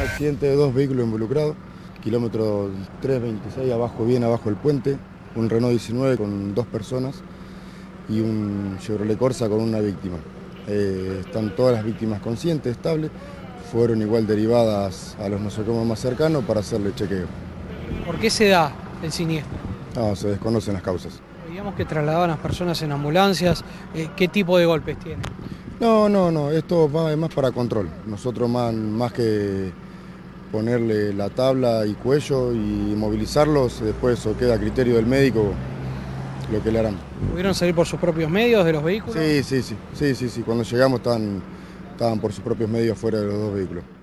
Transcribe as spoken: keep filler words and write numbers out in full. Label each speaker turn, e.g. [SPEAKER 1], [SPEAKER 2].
[SPEAKER 1] Accidente de dos vehículos involucrados, kilómetro trescientos veintiséis, abajo, bien abajo del puente, un Renault diecinueve con dos personas y un Chevrolet Corsa con una víctima. Eh, están todas las víctimas conscientes, estables, fueron igual derivadas a los nosocomios más cercanos para hacerle chequeo.
[SPEAKER 2] ¿Por qué se da el siniestro?
[SPEAKER 1] No, se desconocen las causas.
[SPEAKER 2] Digamos que trasladaban a las personas en ambulancias, eh, ¿qué tipo de golpes tienen?
[SPEAKER 1] No, no, no, esto va- es más para control. Nosotros más, más que ponerle la tabla y cuello y movilizarlos, después eso queda a criterio del médico lo que le harán.
[SPEAKER 2] ¿Pudieron salir por sus propios medios de los vehículos?
[SPEAKER 1] Sí, sí, sí, sí, sí, sí. Cuando llegamos estaban, estaban por sus propios medios fuera de los dos vehículos.